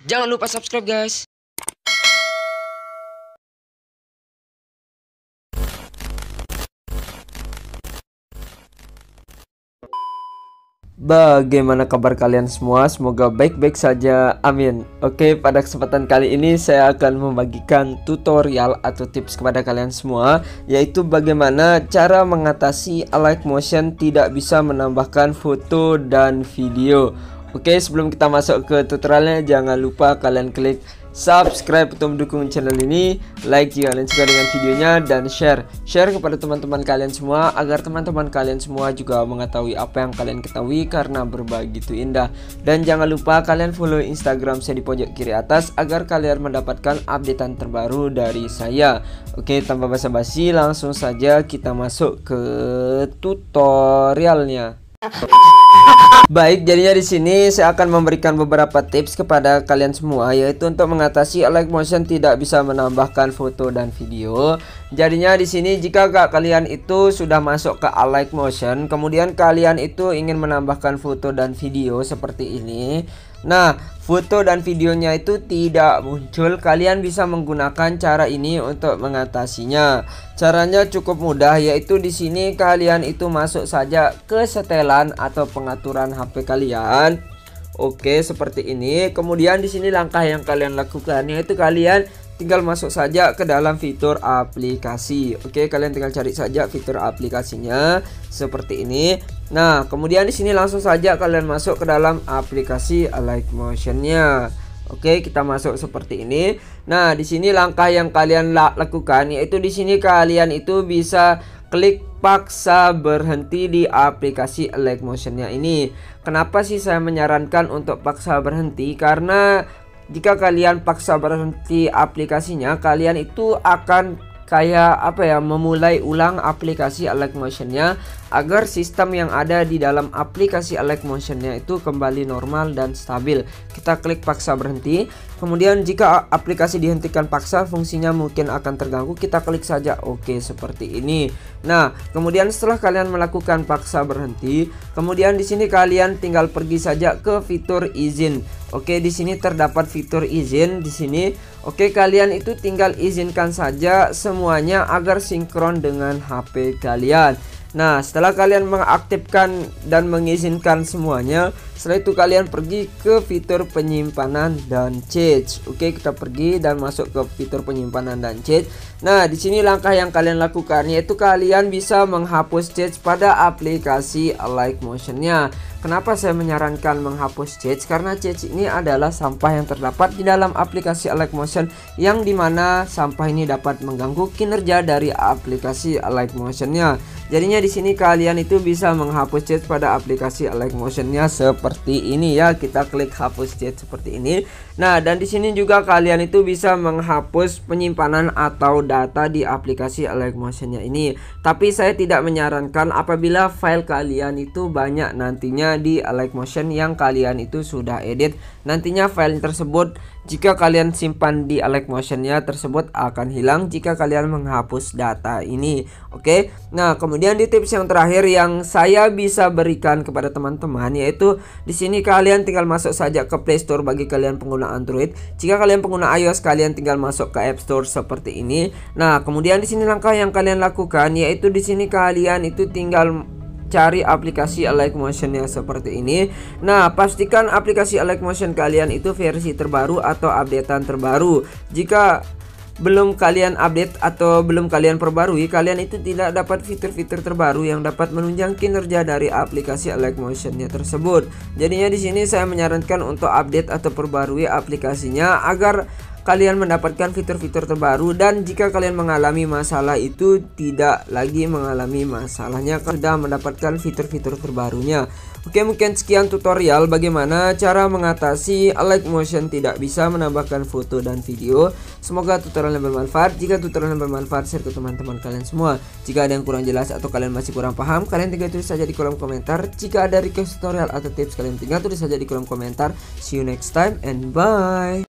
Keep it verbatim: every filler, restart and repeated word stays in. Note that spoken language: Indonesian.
Jangan lupa subscribe guys. Bagaimana kabar kalian semua? Semoga baik-baik saja, amin. Oke, pada kesempatan kali ini saya akan membagikan tutorial atau tips kepada kalian semua, yaitu bagaimana cara mengatasi alight motion tidak bisa menambahkan foto dan video. Oke, sebelum kita masuk ke tutorialnya, jangan lupa kalian klik subscribe untuk mendukung channel ini, like jika kalian suka dengan videonya, dan share share kepada teman-teman kalian semua agar teman-teman kalian semua juga mengetahui apa yang kalian ketahui, karena berbagi itu indah. Dan jangan lupa kalian follow Instagram saya di pojok kiri atas agar kalian mendapatkan updatean terbaru dari saya. Oke, tanpa basa-basi langsung saja kita masuk ke tutorialnya. Baik, jadinya di sini saya akan memberikan beberapa tips kepada kalian semua, yaitu untuk mengatasi alight motion tidak bisa menambahkan foto dan video. Jadinya di sini jika kalian itu sudah masuk ke alight motion, kemudian kalian itu ingin menambahkan foto dan video seperti ini. Nah, foto dan videonya itu tidak muncul. Kalian bisa menggunakan cara ini untuk mengatasinya. Caranya cukup mudah, yaitu di sini kalian itu masuk saja ke setelan atau pengaturan H P kalian. Oke, seperti ini. Kemudian di sini langkah yang kalian lakukan yaitu kalian tinggal masuk saja ke dalam fitur aplikasi. Oke, kalian tinggal cari saja fitur aplikasinya seperti ini. Nah, kemudian di sini langsung saja kalian masuk ke dalam aplikasi alight motionnya. Oke, kita masuk seperti ini. Nah, di sini langkah yang kalian lakukan yaitu di sini kalian itu bisa klik paksa berhenti di aplikasi alight motionnya ini. Kenapa sih saya menyarankan untuk paksa berhenti? Karena jika kalian paksa berhenti aplikasinya, kalian itu akan kayak apa ya, memulai ulang aplikasi alight motionnya agar sistem yang ada di dalam aplikasi alight motionnya itu kembali normal dan stabil. Kita klik paksa berhenti. Kemudian jika aplikasi dihentikan paksa, fungsinya mungkin akan terganggu. Kita klik saja oke seperti ini. Nah, kemudian setelah kalian melakukan paksa berhenti, kemudian di sini kalian tinggal pergi saja ke fitur izin. Oke, di sini terdapat fitur izin di sini. Oke, kalian itu tinggal izinkan saja semuanya agar sinkron dengan H P kalian. Nah, setelah kalian mengaktifkan dan mengizinkan semuanya, setelah itu kalian pergi ke fitur penyimpanan dan cache. Oke, kita pergi dan masuk ke fitur penyimpanan dan cache. Nah, di sini langkah yang kalian lakukan yaitu kalian bisa menghapus cache pada aplikasi alight motionnya. Kenapa saya menyarankan menghapus cache? Karena cache ini adalah sampah yang terdapat di dalam aplikasi alight motion, yang dimana sampah ini dapat mengganggu kinerja dari aplikasi alight motionnya. Jadinya di sini kalian itu bisa menghapus cache pada aplikasi alight motionnya seperti ini ya. Kita klik hapus cache seperti ini. Nah, dan di sini juga kalian itu bisa menghapus penyimpanan atau data di aplikasi alight motionnya ini. Tapi saya tidak menyarankan apabila file kalian itu banyak nantinya di alight motion yang kalian itu sudah edit. Nantinya file tersebut jika kalian simpan di alight motionnya tersebut akan hilang jika kalian menghapus data ini. Oke. Nah, kemudian di tips yang terakhir yang saya bisa berikan kepada teman-teman yaitu di sini kalian tinggal masuk saja ke Play Store bagi kalian pengguna Android. Jika kalian pengguna iOS, kalian tinggal masuk ke App Store seperti ini. Nah, kemudian di sini langkah yang kalian lakukan yaitu di sini kalian itu tinggal cari aplikasi alight motionnya seperti ini. Nah, pastikan aplikasi alight motion kalian itu versi terbaru atau updatean terbaru. Jika belum kalian update atau belum kalian perbarui, kalian itu tidak dapat fitur-fitur terbaru yang dapat menunjang kinerja dari aplikasi alight motionnya tersebut. Jadinya di sini saya menyarankan untuk update atau perbarui aplikasinya agar kalian mendapatkan fitur-fitur terbaru, dan jika kalian mengalami masalah itu tidak lagi mengalami masalahnya, sudah mendapatkan fitur-fitur terbarunya. Oke, mungkin sekian tutorial bagaimana cara mengatasi alight motion tidak bisa menambahkan foto dan video. Semoga tutorialnya bermanfaat. Jika tutorialnya bermanfaat, share ke teman-teman kalian semua. Jika ada yang kurang jelas atau kalian masih kurang paham, kalian tinggal tulis saja di kolom komentar. Jika ada request tutorial atau tips, kalian tinggal tulis saja di kolom komentar. See you next time and bye.